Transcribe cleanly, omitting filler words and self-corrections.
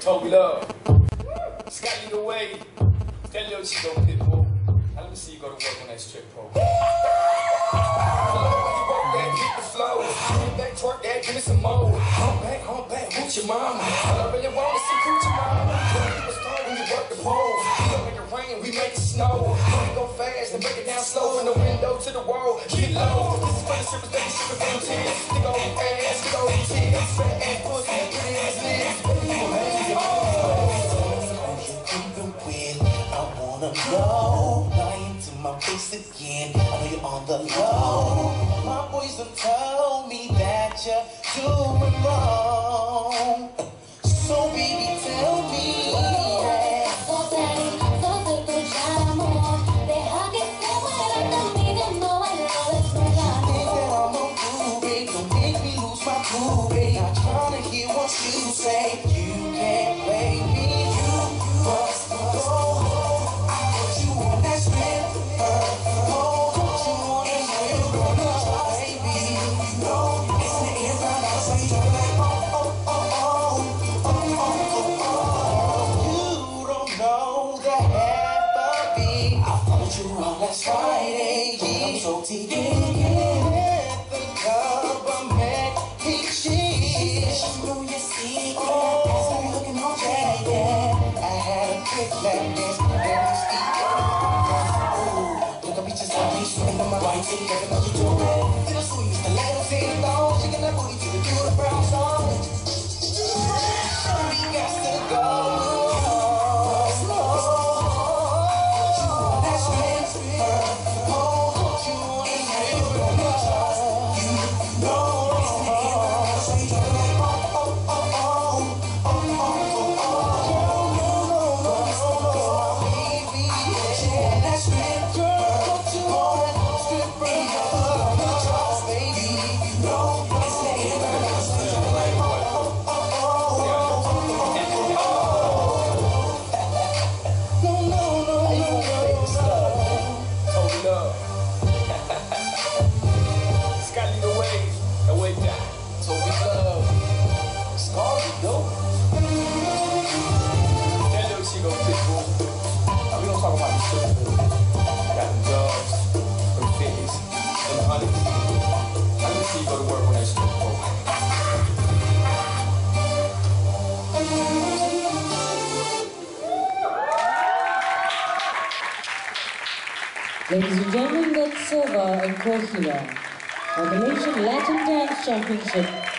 Toby Love. Scott, lead the way. That little Chico Pitbull. Now let me see you go to work on that strip pole. Keep the flow. Get back, twerk that, give me some more. Hump back, hooch your mama. All I really want is some coochie mama. People start when you work the pole. We don't make it rain, we make it snow. We go fast and break it down slow from the window to the wall. Get low. This is for the strippers, they strippers on tits. They go ass, go tits. Fat ass pussy, pretty ass lips. No, lying to my face again. I know you're on the low. My boys done told me that you're doing wrong. So baby, tell me. Don't make me lose my cool, babe. I'm trying to hear what you say. You can't play me. You must go. Last Friday, I'm so deep with the government. He cheats. You know your secret. Stop looking all jagged. I had a quick lap dance and it's deep. Look up bitches like me, swimming on my right feet, every time you do it. Then I saw you used to let them say it all, shaking that booty to the beautiful brown song. We got to go. Ladies and gentlemen, that's Selva and Kohilah, the Malaysian Latin Dance Championship